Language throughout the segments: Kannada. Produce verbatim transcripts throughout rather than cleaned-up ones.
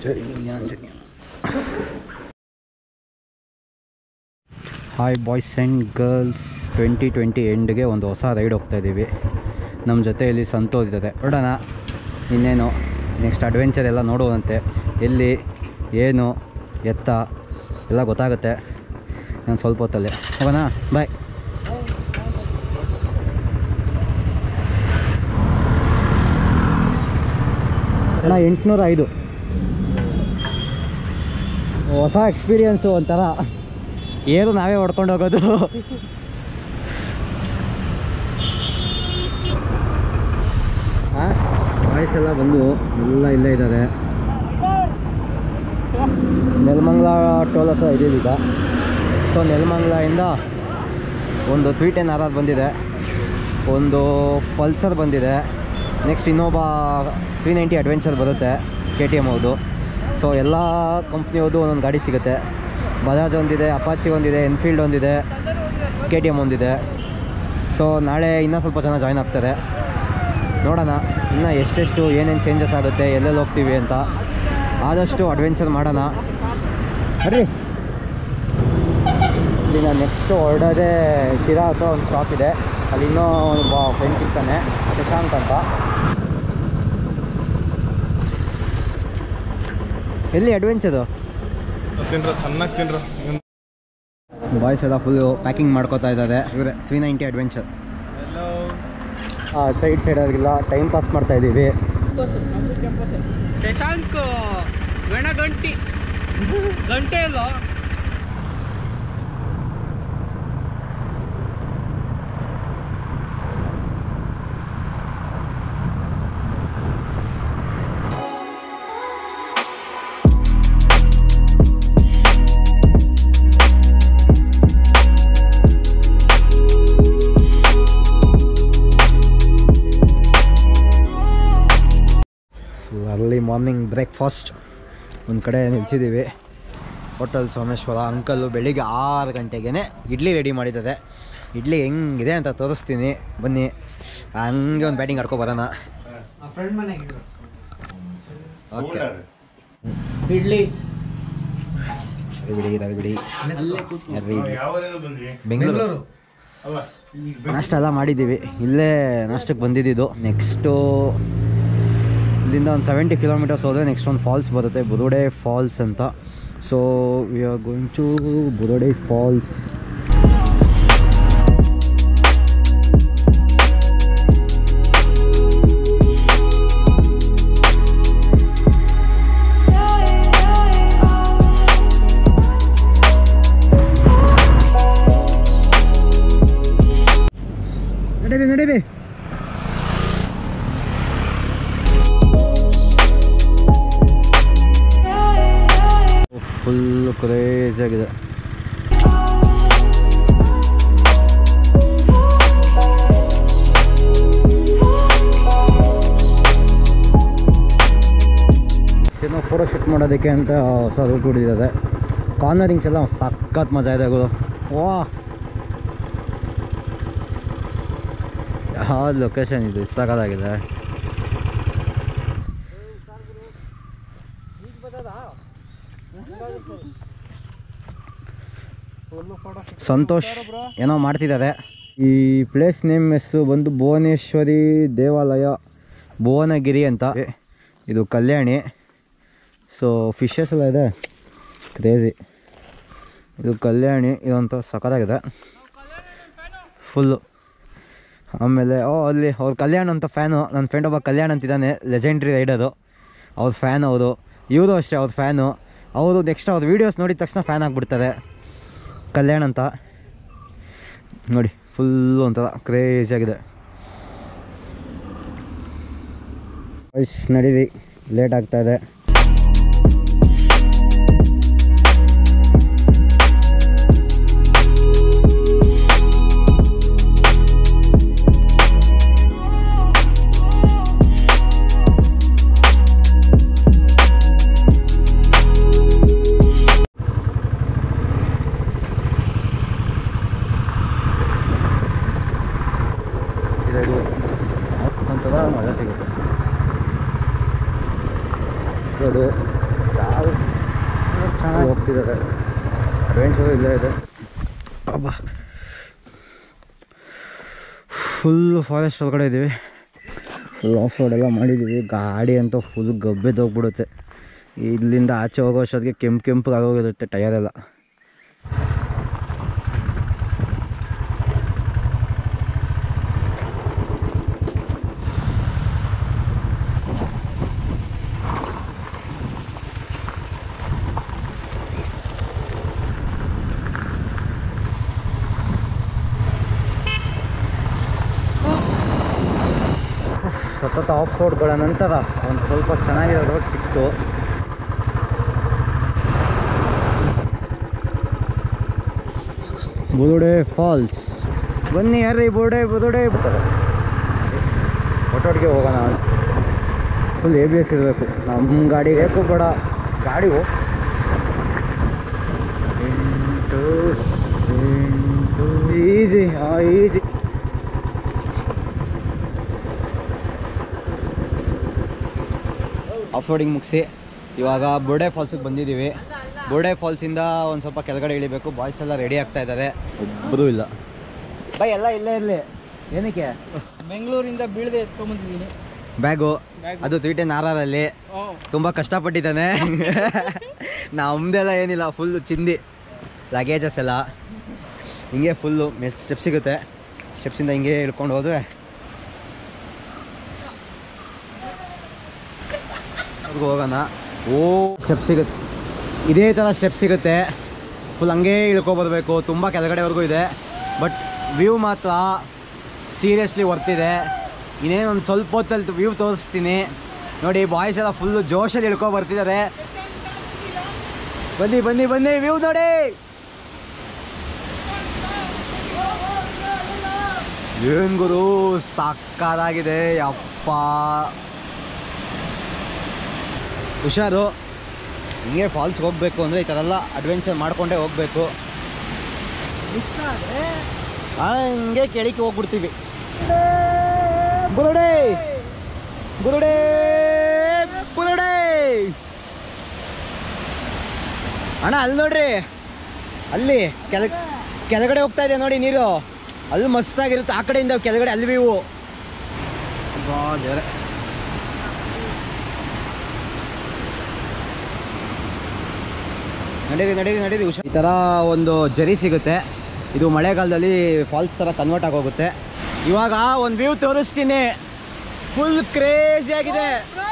Hi boys and girls, twenty twenty ಎಂಡ್ಗೆ ಒಂದು ಹೊಸ ರೈಡ್ ಹೋಗ್ತಾಯಿದ್ದೀವಿ. ನಮ್ಮ ಜೊತೆಯಲ್ಲಿ ಸಂತೋಷ್ ಇದ್ದಾರೆ. ನೋಡೋಣ ಇನ್ನೇನು ನೆಕ್ಸ್ಟ್ ಅಡ್ವೆಂಚರ್ ಎಲ್ಲ ನೋಡುವಂತೆ, ಎಲ್ಲಿ ಏನು ಎತ್ತ ಎಲ್ಲ ಗೊತ್ತಾಗುತ್ತೆ ನಾನು ಸ್ವಲ್ಪ ಹೊತ್ತಲ್ಲಿ. ಹೋಗೋಣ, ಬಾಯ್. ಅಣ್ಣ ಎಂಟುನೂರ ಐದು ಹೊಸ ಎಕ್ಸ್ಪೀರಿಯನ್ಸು ಒಂಥರ. ಏನು ನಾವೇ ಹೊಡ್ಕೊಂಡು ಹೋಗೋದು. ಹಾಂ, ಬಾಯ್ಸ್ ಎಲ್ಲ ಬಂದು ಎಲ್ಲ ಇಲ್ಲೇ ಇದ್ದಾರೆ. ನೆಲಮಂಗಲ ಟೋಲ್ ಹತ್ರ ಇದ್ದೀವಿ ಈಗ. ಸೊ ನೆಲಮಂಗಲದಿಂದ ಒಂದು ತ್ರೀ ಟೆನ್ ಆರ್ ಆರ್ ಬಂದಿದೆ, ಒಂದು ಪಲ್ಸರ್ ಬಂದಿದೆ, ನೆಕ್ಸ್ಟ್ ಇನ್ನೊಬ್ಬ ತ್ರೀ ನೈಂಟಿ ಅಡ್ವೆಂಚರ್ ಬರುತ್ತೆ ಕೆ ಟಿ ಎಮ್ ಅವ್ರದ್ದು. ಸೊ ಎಲ್ಲ ಕಂಪ್ನಿಯವ್ರದ್ದು ಒಂದೊಂದು ಗಾಡಿ ಸಿಗುತ್ತೆ. ಬಜಾಜ್ ಒಂದಿದೆ, ಅಪಾಚಿ ಒಂದಿದೆ, ಎನ್ಫೀಲ್ಡ್ ಒಂದಿದೆ, ಕೆ ಟಿ ಎಮ್ ಒಂದಿದೆ. ಸೊ ನಾಳೆ ಇನ್ನೂ ಸ್ವಲ್ಪ ಜನ ಜಾಯ್ನ್ ಆಗ್ತಾರೆ. ನೋಡೋಣ ಇನ್ನೂ ಎಷ್ಟೆಷ್ಟು ಏನೇನು ಚೇಂಜಸ್ ಆಗುತ್ತೆ, ಎಲ್ಲೆಲ್ಲಿ ಹೋಗ್ತೀವಿ ಅಂತ. ಆದಷ್ಟು ಅಡ್ವೆಂಚರ್ ಮಾಡೋಣ ಬರ್ರಿ. ಇಲ್ಲಿ ನಾನು ನೆಕ್ಸ್ಟು ಹೊರಡೋದೇ ಶಿರಾ ಹತ್ರ ಒಂದು ಸ್ಟಾಪ್ ಇದೆ, ಅಲ್ಲಿ ಇನ್ನೂ ಒಬ್ಬ ಫ್ರೆಂಡ್ ಸಿಗ್ತಾನೆ, ಶಶಾಂಕ್ ಅಂತ. ಎಲ್ಲಿ ಅಡ್ವೆಂಚರು? ಚೆನ್ನಾಗಿ ತಿನ್ರ. ಬಾಯ್ಸ್ ಎಲ್ಲ ಫುಲ್ಲು ಪ್ಯಾಕಿಂಗ್ ಮಾಡ್ಕೋತಾ ಇದ್ದಾರೆ. ಇವರೇ ತ್ರೀ ನೈಂಟಿ ಅಡ್ವೆಂಚರ್. ಹಾಂ, ಸೈಡ್ ಸೈಡ್ ಆಗಿಲ್ಲ, ಟೈಮ್ ಪಾಸ್ ಮಾಡ್ತಾ ಇದ್ದೀವಿ. ಶಶಾಂಕ್ ಗಣ ಗಂಟಿ ಗಂಟೆ ಇಲ್ಲ. ಅರ್ಲಿ ಮಾರ್ನಿಂಗ್ ಬ್ರೇಕ್ಫಾಸ್ಟ್ ಒಂದು ಕಡೆ ನಿಲ್ಸಿದ್ದೀವಿ, ಹೋಟೆಲ್ ಸೋಮೇಶ್ವರ. ಅಂಕಲ್ಲು ಬೆಳಿಗ್ಗೆ ಆರು ಗಂಟೆಗೆ ಇಡ್ಲಿ ರೆಡಿ ಮಾಡಿದ್ದಾರೆ. ಇಡ್ಲಿ ಹೆಂಗಿದೆ ಅಂತ ತೋರಿಸ್ತೀನಿ, ಬನ್ನಿ. ಹಂಗೆ ಒಂದು ಬ್ಯಾಟಿಂಗ್ ಆಡ್ಕೊ ಬರೋಣ. ಓಕೆ, ಇಡ್ಲಿ ಅದು ಬಿಡಿ, ಅದು ಬಿಡಿ. ಬೆಂಗಳೂರು ನಾಷ್ಟ ಎಲ್ಲ ಮಾಡಿದ್ದೀವಿ. ಇಲ್ಲೇ ನಾಷ್ಟಕ್ಕೆ ಬಂದಿದ್ದು. ನೆಕ್ಸ್ಟು ಇಲ್ಲಿಂದ ಒಂದು ಸೆವೆಂಟಿ ಕಿಲೋಮೀಟರ್ಸ್ ಹೋದರೆ ನೆಕ್ಸ್ಟ್ ಒಂದು ಫಾಲ್ಸ್ ಬರುತ್ತೆ, ಬುರುಡೆ ಫಾಲ್ಸ್ ಅಂತ. So we are going to Burude falls. ನಡೀರಿ ನಡೀರಿ. ಫುಲ್ಲು ಕ್ರೇಜಿ ಆಗಿದೆ. ಏನೋ ಫೋಟೋ ಶೂಟ್ ಮಾಡೋದಕ್ಕೆ ಅಂತ ಹೊಸ ರೂಟ್ ಹೊಡಿದ್ದಾರೆ. ಕಾರ್ನರಿಂಗ್ಸ್ ಎಲ್ಲ ಸಖತ್ ಮಜಾ ಇದೆ ಗುರು. ವಾ, ಯಾವ ಲೊಕೇಶನ್ ಇದು, ಸಖತ್ತಾಗಿದೆ. ಸಂತೋಷ್ ಏನೋ ಮಾಡ್ತಿದ್ದಾರೆ. ಈ ಪ್ಲೇಸ್ ನೇಮ್ ಹೆಸರು ಬಂದು ಭುವನೇಶ್ವರಿ ದೇವಾಲಯ, ಭುವನಗಿರಿ ಅಂತ. ಇದು ಕಲ್ಯಾಣಿ. ಸೊ ಫಿಶಸ್ ಎಲ್ಲ ಇದೆ, ಕ್ರೇಜಿ. ಇದು ಕಲ್ಯಾಣಿ, ಇದಂತ ಸಖತ್ತಾಗಿದೆ ಫುಲ್ಲು. ಆಮೇಲೆ ಓ ಅಲ್ಲಿ ಅವ್ರ ಕಲ್ಯಾಣ ಅಂತ ಫ್ಯಾನು, ನನ್ನ ಫ್ರೆಂಡ್ ಒಬ್ಬ ಕಲ್ಯಾಣ ಅಂತಿದ್ದಾನೆ, ಲೆಜೆಂಡ್ರಿ ರೈಡರು. ಅವ್ರ ಫ್ಯಾನ್ ಅವರು, ಇವರು ಅಷ್ಟೇ ಅವ್ರ ಫ್ಯಾನು. ಅವರು ನೆಕ್ಸ್ಟ್ ಅವ್ರ ವೀಡಿಯೋಸ್ ನೋಡಿದ ತಕ್ಷಣ ಫ್ಯಾನ್ ಆಗಿಬಿಡ್ತಾರೆ. ಕಲ್ಯಾಣ ಅಂತ ನೋಡಿ, ಫುಲ್ಲು ಒಂಥರ ಕ್ರೇಜಿಯಾಗಿದೆ. ನಡೀರಿ, ಲೇಟ್ ಆಗ್ತಾಯಿದೆ. ಒಂಥರ ಮಜಾ ಸಿಗುತ್ತೆ. ಅದು ಚೆನ್ನಾಗಿ ಹೋಗ್ತಿದ್ದಾರೆ. ಅಡ್ವೆಂಚರು ಇಲ್ಲೇ ಇದೆ. ಅಬ್ಬಾ ಫುಲ್ಲು ಫಾರೆಸ್ಟ್ ಒಳಗಡೆ ಇದ್ದೀವಿ. ಫುಲ್ ಆಫ್ ರೋಡ್ ಎಲ್ಲ ಮಾಡಿದ್ದೀವಿ. ಗಾಡಿ ಅಂತೂ ಫುಲ್ ಗಬ್ಬೆದೋಗ್ಬಿಡುತ್ತೆ. ಇಲ್ಲಿಂದ ಆಚೆ ಹೋಗೋ ಅಷ್ಟೊತ್ತಿಗೆ ಕೆಂಪು ಕೆಂಪು ಆಗೋಗಿರುತ್ತೆ ಟಯರೆಲ್ಲ. ಸತತ ಆಫ್ ರೋಡ್ಗಳ ನಂತರ ಒಂದು ಸ್ವಲ್ಪ ಚೆನ್ನಾಗಿರೋ ರೋಡ್ ಸಿಕ್ತು. ಬುದುಡೆ ಫಾಲ್ಸ್ ಬನ್ನಿ ಯಾರೀ ಬುರುಡೆ ಬುದುಡೆ ಒಟ್ಟೊಟ್ಟಿಗೆ ಹೋಗೋಣ. ಫುಲ್ ಎ ಬಿ ಎಸ್ ಇರಬೇಕು ನಮ್ಮ ಗಾಡಿ. ಬೇಕು ಬೇಡ ಗಾಡಿ ಎಂಟು ಎಂಟು ಈಸಿ ಹಾಂ ಈಸಿ. ಆಫ್ ರೋಡಿಂಗ್ ಮುಗಿಸಿ ಇವಾಗ ಬುರುಡೆ ಫಾಲ್ಸಿಗೆ ಬಂದಿದ್ದೀವಿ. ಬುರುಡೆ ಫಾಲ್ಸಿಂದ ಒಂದು ಸ್ವಲ್ಪ ಕೆಳಗಡೆ ಇಳಿಬೇಕು. ಬಾಯ್ಸ್ ಎಲ್ಲ ರೆಡಿ ಆಗ್ತಾ ಇದ್ದಾರೆ. ಒಬ್ಬರು ಇಲ್ಲ ಬೈ, ಎಲ್ಲ ಇಲ್ಲೇ ಇರಲಿ. ಏನಕ್ಕೆ? ಬೆಂಗಳೂರಿಂದ ಬೀಳದೆ ಎತ್ಕೊಂಡ್ಬಂದಿದ್ದೀನಿ ಬ್ಯಾಗು. ಅದು ತ್ರೀ ಟೆನ್ ಆರ್ ಆರಲ್ಲಿ ತುಂಬ ಕಷ್ಟಪಟ್ಟಿದ್ದಾನೆ. ನಮ್ಮದೆಲ್ಲ ಏನಿಲ್ಲ, ಫುಲ್ಲು ಚಿಂದಿ ಲಗೇಜಸ್ ಎಲ್ಲ. ಹಿಂಗೆ ಫುಲ್ಲು ಮೆಸ್ ಸ್ಟೆಪ್ ಸಿಗುತ್ತೆ. ಸ್ಟೆಪ್ಸಿಂದ ಹಿಂಗೆ ಇಳ್ಕೊಂಡು ಹೋದರೆ ಅವ್ರಿಗೂ ಹೋಗೋಣ. ಓ ಸ್ಟೆಪ್ ಸಿಗುತ್ತೆ, ಇದೇ ಥರ ಸ್ಟೆಪ್ ಸಿಗುತ್ತೆ. ಫುಲ್ ಹಂಗೆ ಇಳ್ಕೊಬರ್ಬೇಕು. ತುಂಬ ಕೆಳಗಡೆವರೆಗೂ ಇದೆ. ಬಟ್ ವ್ಯೂ ಮಾತ್ರ ಸೀರಿಯಸ್ಲಿ ವರ್ತಿದೆ. ಇನ್ನೇನು ಒಂದು ಸ್ವಲ್ಪ ಹೊತ್ತಲ್ಲಿ ವ್ಯೂ ತೋರಿಸ್ತೀನಿ ನೋಡಿ. ಬಾಯ್ಸ್ ಎಲ್ಲ ಫುಲ್ಲು ಜೋಶಲ್ಲಿ ಇಳ್ಕೊ ಬರ್ತಿದ್ದಾರೆ. ಬನ್ನಿ ಬನ್ನಿ ಬನ್ನಿ ವ್ಯೂ ನೋಡಿ. ಏನು ಗುರು ಸಕ್ಕತ್ತಾಗಿದೆ ಅಪ್ಪ. ಹುಷಾರು. ಹಿಂಗೆ ಫಾಲ್ಸ್ಗೆ ಹೋಗಬೇಕು ಅಂದರೆ ಈ ಥರ ಎಲ್ಲ ಅಡ್ವೆಂಚರ್ ಮಾಡಿಕೊಂಡೇ ಹೋಗಬೇಕು. ಹಂಗೆ ಕೆಳಕ್ಕೆ ಹೋಗ್ಬಿಡ್ತೀವಿ. ಬುರುಡೆ ಬುರುಡೆ ಬುರುಡೆ ಅಣ್ಣ ಅಲ್ಲಿ ನೋಡ್ರಿ, ಅಲ್ಲಿ ಕೆಲ ಕೆಳಗಡೆ ಹೋಗ್ತಾ ಇದೆ ನೋಡಿ ನೀರು. ಅಲ್ಲಿ ಮಸ್ತಾಗಿರುತ್ತೆ. ಆ ಕಡೆಯಿಂದ ಕೆಳಗಡೆ ಅಲ್ಲಿ ವ್ಯೂ. ದೇವ್ರೆ ನಡೀರಿ ನಡೀರಿ ನಡೀರಿ ಹುಷಾರ್. ಈ ಥರ ಒಂದು ಜರಿ ಸಿಗುತ್ತೆ. ಇದು ಮಳೆಗಾಲದಲ್ಲಿ ಫಾಲ್ಸ್ ಥರ ಕನ್ವರ್ಟ್ ಆಗೋಗುತ್ತೆ. ಇವಾಗ ಒಂದು ವ್ಯೂ ತೋರಿಸ್ತೀನಿ. ಫುಲ್ ಕ್ರೇಜಿ ಆಗಿದೆ.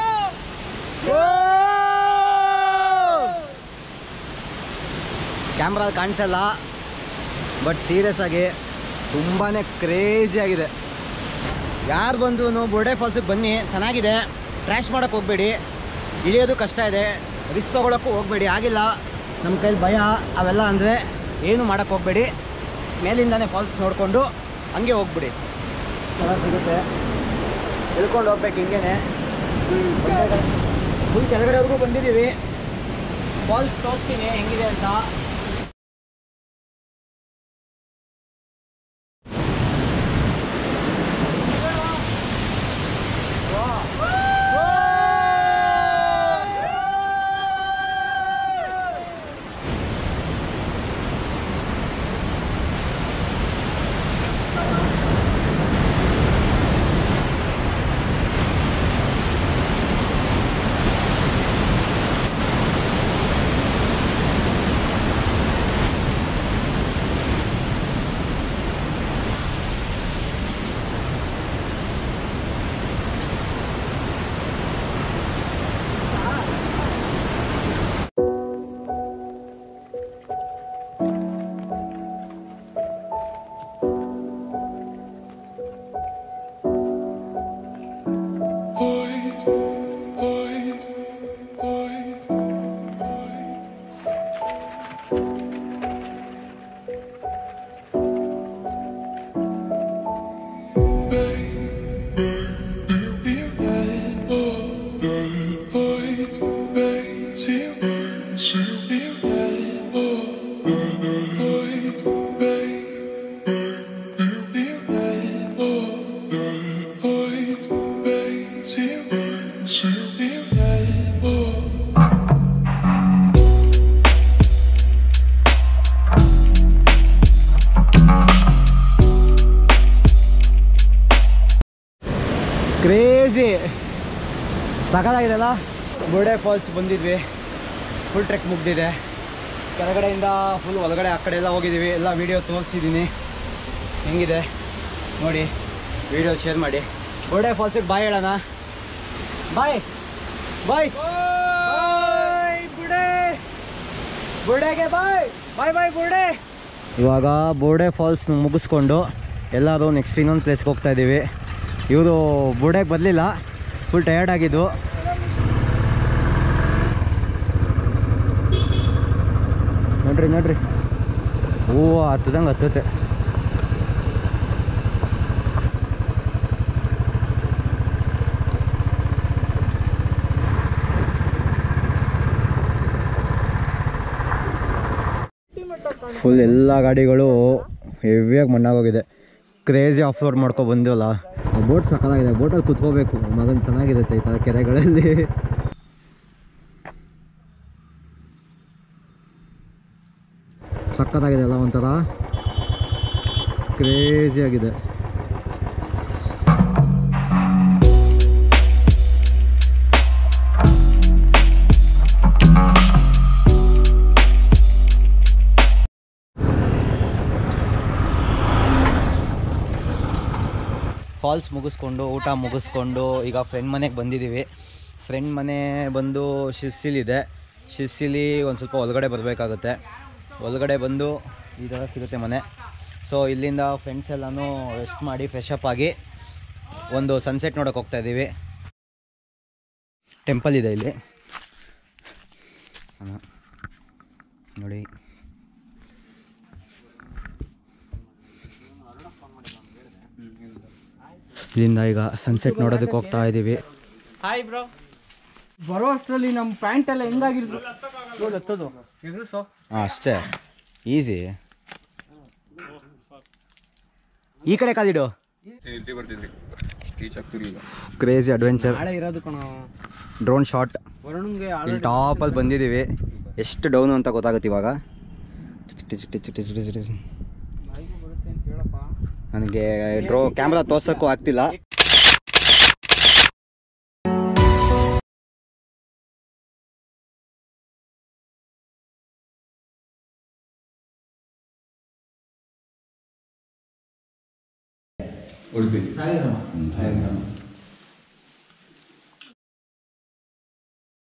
ಕ್ಯಾಮ್ರಾ ಕಾಣಿಸಲ್ಲ, ಬಟ್ ಸೀರಿಯಸ್ ಆಗಿ ತುಂಬಾ ಕ್ರೇಜಿ ಆಗಿದೆ. ಯಾರು ಬಂದ್ರು ಬುರುಡೆ ಫಾಲ್ಸಿಗೆ ಬನ್ನಿ, ಚೆನ್ನಾಗಿದೆ. ಕ್ರ್ಯಾಶ್ ಮಾಡೋಕ್ಕೆ ಹೋಗಬೇಡಿ. ಇಳಿಯೋದು ಕಷ್ಟ ಇದೆ. ರಿಸ್ಕ್ ತೊಗೊಳಕ್ಕೂ ಹೋಗಬೇಡಿ. ಆಗಿಲ್ಲ ನಮ್ಮ ಕೈಲಿ ಭಯ ಅವೆಲ್ಲ ಅಂದರೆ ಏನು ಮಾಡೋಕ್ಕೆ ಹೋಗಬೇಡಿ. ಮೇಲಿಂದಾನೇ ಫಾಲ್ಸ್ ನೋಡಿಕೊಂಡು ಹಂಗೆ ಹೋಗ್ಬಿಡಿ. ಚೆನ್ನಾಗಿ ಸಿಗುತ್ತೆ. ಇಳ್ಕೊಂಡು ಹೋಗ್ಬೇಕು ಹಿಂಗೇನೆ. ಫುಲ್ ಕೆಳಗಡೆವರೆಗೂ ಬಂದಿದ್ದೀವಿ. ಫಾಲ್ಸ್ ತೋರಿಸ್ತೀನಿ ಹೆಂಗಿದೆ ಅಂತ. ಸಾಕಾಗಿದೆಲ್ಲ. ಬೋರ್ಡೆ ಫಾಲ್ಸ್ ಬಂದಿದ್ವಿ, ಫುಲ್ ಟ್ರೆಕ್ ಮುಗ್ದಿದೆ. ಕೆಳಗಡೆಯಿಂದ ಫುಲ್ ಒಳಗಡೆ ಆ ಕಡೆ ಎಲ್ಲ ಹೋಗಿದ್ದೀವಿ, ಎಲ್ಲ ವೀಡಿಯೋ ತೋರಿಸಿದ್ದೀನಿ. ಹೆಂಗಿದೆ ನೋಡಿ, ವೀಡಿಯೋ ಶೇರ್ ಮಾಡಿ. ಬೋರ್ಡೆ ಫಾಲ್ಸಿಗೆ ಬಾಯ್ ಹೇಳೋಣ. ಬಾಯ್ ಬಾಯ್ ಬಾಯ್ ಬುಡೆ ಬುಡೆಗೆ ಬಾಯ್ ಬಾಯ್ ಬಾಯ್ ಬುಡೆ. ಇವಾಗ ಬೋರ್ಡೆ ಫಾಲ್ಸ್ ಮುಗಿಸ್ಕೊಂಡು ಎಲ್ಲರೂ ನೆಕ್ಸ್ಟ್ ಇನ್ನೊಂದು ಪ್ಲೇಸ್ಗೆ ಹೋಗ್ತಾ ಇದ್ದೀವಿ. ಇವರು ಬೋರ್ಡೆಗೆ ಬರಲಿಲ್ಲ, ಫುಲ್ ಟಯರ್ಡ್ ಆಗಿದ್ದು. ನೋಡ್ರಿ ನೋಡ್ರಿ, ಹೂವು ಹತ್ತದಂಗೆ ಹತ್ತುತ್ತೆ. ಫುಲ್ ಎಲ್ಲ ಗಾಡಿಗಳು ಹೆವಿಯಾಗಿ ಮಣ್ಣಾಗೋಗಿದೆ. ಕ್ರೇಜಿ ಆಫ್ ರೋಡ್ ಮಾಡ್ಕೊಂಡು ಬಂದಿವಲ್ಲ. ಬೋಟ್ ಸಕ್ಕತ್ತಾಗಿದೆ, ಬೋಟಲ್ಲಿ ಕುತ್ಕೋಬೇಕು ಮಗನ್, ಚೆನ್ನಾಗಿರುತ್ತೆ ಈ ಥರ ಕೆರೆಗಳಲ್ಲಿ. ಸಕ್ಕತ್ತಾಗಿದೆ ಅಲ್ಲ, ಒಂಥರ ಕ್ರೇಜಿ ಆಗಿದೆ. ಫಾಲ್ಸ್ ಮುಗಿಸ್ಕೊಂಡು ಊಟ ಮುಗಿಸ್ಕೊಂಡು ಈಗ ಫ್ರೆಂಡ್ ಮನೆಗೆ ಬಂದಿದ್ದೀವಿ. ಫ್ರೆಂಡ್ ಮನೆ ಬಂದು ಶಿರ್ಸಿಲಿದೆ. ಶಿರ್ಸಿಲಿ ಒಂದು ಸ್ವಲ್ಪ ಒಳಗಡೆ ಬರಬೇಕಾಗುತ್ತೆ. ಒಳಗಡೆ ಬಂದು ಈ ಥರ ಸಿಗುತ್ತೆ ಮನೆ. ಸೊ ಇಲ್ಲಿಂದ ಫ್ರೆಂಡ್ಸ್ ಎಲ್ಲನೂ ರೆಸ್ಟ್ ಮಾಡಿ ಫ್ರೆಶ್ ಅಪ್ ಆಗಿ ಒಂದು ಸನ್ಸೆಟ್ ನೋಡೋಕೆ ಹೋಗ್ತಾ ಇದ್ದೀವಿ. ಟೆಂಪಲ್ ಇದೆ ಇಲ್ಲಿ ನೋಡಿ. ಇಲ್ಲಿಂದ ಈಗ ಸನ್ಸೆಟ್ ನೋಡೋದಕ್ಕೆ ಹೋಗ್ತಾ ಇದ್ದೀವಿ. Hi bro. ಬರೋ ಅಷ್ಟರಲ್ಲಿ ನಮ್ಮ ಪ್ಯಾಂಟ್ ಎಲ್ಲ ಹೆಂಗಾಗಿರ್ಬೋದು ನೋಡಿ, ಹತ್ತೋದು ಎದುರಿಸೋ. ಹಾಂ ಅಷ್ಟೇ, ಈಸಿ. ಈ ಕಡೆ ಕಾಲಿಡು. Crazy adventure. ನಾಳೆ ಇರೋದು ಕಣ ಡ್ರೋನ್ ಶಾಟ್. ವರುಣ್ಗೆ ಇಲ್ಲಿ ಟಾಪಲ್ಲಿ ಬಂದಿದ್ದೀವಿ. ಎಷ್ಟು ಡೌನು ಅಂತ ಗೊತ್ತಾಗುತ್ತೆ ಇವಾಗ. ಬರುತ್ತೆ ಅಂತ ಹೇಳಪ್ಪ. ನನಗೆ ಡ್ರೋ ಕ್ಯಾಮ್ರಾ ತೋರ್ಸೋಕ್ಕೂ ಆಗ್ತಿಲ್ಲ. ಉಡುಪಿ